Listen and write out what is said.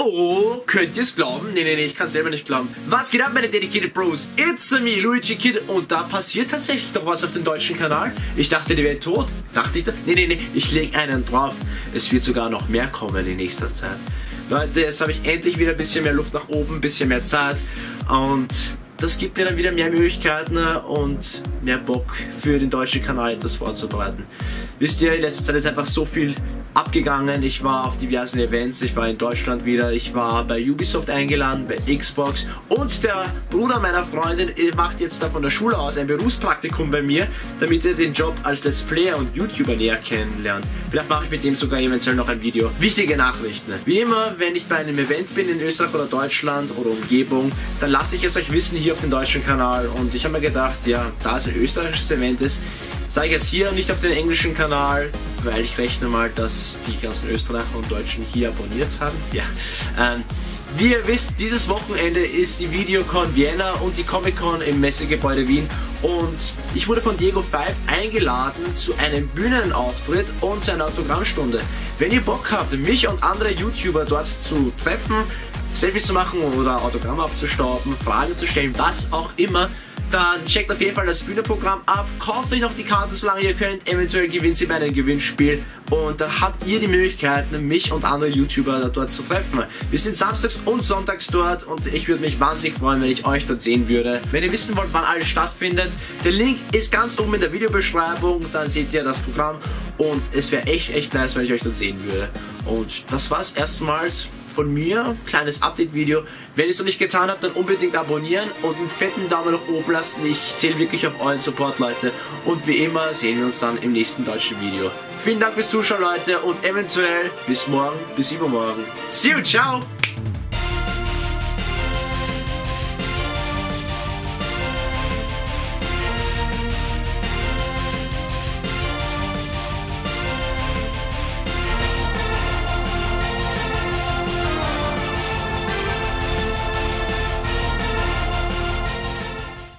Oh, könnt ihr es glauben? Nee, ich kann selber nicht glauben. Was geht ab, meine Dedicated Bros? It's me, Luigi Kid. Und da passiert tatsächlich doch was auf dem deutschen Kanal. Ich dachte, die wäre tot. Dachte ich das? Nee, ich lege einen drauf. Es wird sogar noch mehr kommen in nächster Zeit. Leute, jetzt habe ich endlich wieder ein bisschen mehr Luft nach oben, ein bisschen mehr Zeit. Und das gibt mir dann wieder mehr Möglichkeiten und mehr Bock für den deutschen Kanal etwas vorzubereiten. Wisst ihr, in letzter Zeit ist einfach so viel abgegangen. Ich war auf diversen Events, ich war in Deutschland wieder, ich war bei Ubisoft eingeladen, bei Xbox und der Bruder meiner Freundin macht jetzt da von der Schule aus ein Berufspraktikum bei mir, damit er den Job als Let's Player und YouTuber näher kennenlernt. Vielleicht mache ich mit dem sogar eventuell noch ein Video. Wichtige Nachrichten. Wie immer, wenn ich bei einem Event bin in Österreich oder Deutschland oder Umgebung, dann lasse ich es euch wissen hier auf dem deutschen Kanal und ich habe mir gedacht, ja, da es ein österreichisches Event ist, sage ich es hier, nicht auf den englischen Kanal, weil ich rechne mal, dass die ganzen Österreicher und Deutschen hier abonniert haben. Ja. Wie ihr wisst, dieses Wochenende ist die Videocon Vienna und die Comic-Con im Messegebäude Wien und ich wurde von Diego 5 eingeladen zu einem Bühnenauftritt und zu einer Autogrammstunde. Wenn ihr Bock habt, mich und andere YouTuber dort zu treffen, Selfies zu machen oder Autogramme abzustauben, Fragen zu stellen, was auch immer, dann checkt auf jeden Fall das Bühnenprogramm ab, kauft euch noch die Karten, solange ihr könnt, eventuell gewinnt sie bei einem Gewinnspiel und dann habt ihr die Möglichkeit, mich und andere YouTuber dort zu treffen. Wir sind samstags und sonntags dort und ich würde mich wahnsinnig freuen, wenn ich euch dort sehen würde. Wenn ihr wissen wollt, wann alles stattfindet, der Link ist ganz oben in der Videobeschreibung, dann seht ihr das Programm und es wäre echt nice, wenn ich euch dort sehen würde. Und das war's erstmals von mir, kleines Update-Video. Wenn ihr es noch nicht getan habt, dann unbedingt abonnieren und einen fetten Daumen nach oben lassen. Ich zähle wirklich auf euren Support, Leute. Und wie immer sehen wir uns dann im nächsten deutschen Video. Vielen Dank fürs Zuschauen, Leute, und eventuell bis morgen, bis übermorgen. See you, ciao!